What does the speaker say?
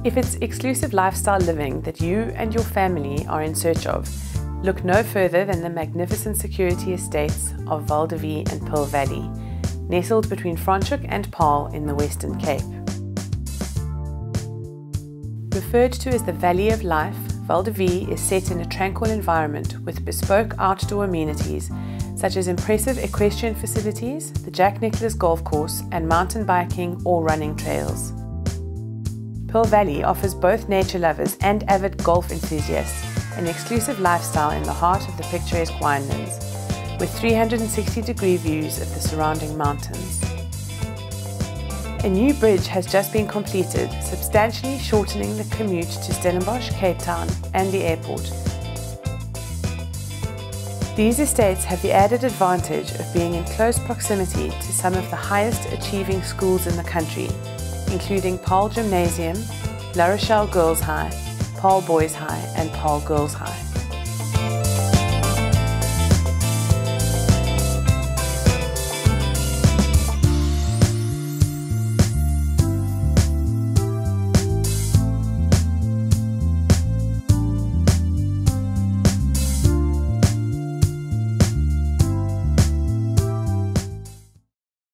If it's exclusive lifestyle living that you and your family are in search of, look no further than the magnificent security estates of Val de Vie and Pearl Valley, nestled between Franschhoek and Paarl in the Western Cape. Referred to as the Valley of Life, Val de Vie is set in a tranquil environment with bespoke outdoor amenities such as impressive equestrian facilities, the Jack Nicklaus Golf Course, and mountain biking or running trails. Pearl Valley offers both nature lovers and avid golf enthusiasts an exclusive lifestyle in the heart of the picturesque winelands, with 360-degree views of the surrounding mountains. A new bridge has just been completed, substantially shortening the commute to Stellenbosch, Cape Town, and the airport. These estates have the added advantage of being in close proximity to some of the highest achieving schools in the country, including Paarl Gymnasium, La Rochelle Girls High, Paarl Boys High, and Paarl Girls High.